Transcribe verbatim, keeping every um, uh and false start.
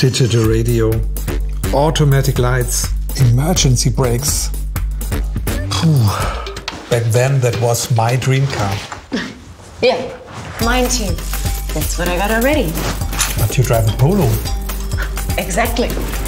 digital radio, automatic lights, emergency brakes. Phew. Back then, that was my dream car. Yeah, mine too. That's what I got already. But you drive a Polo. Exactly.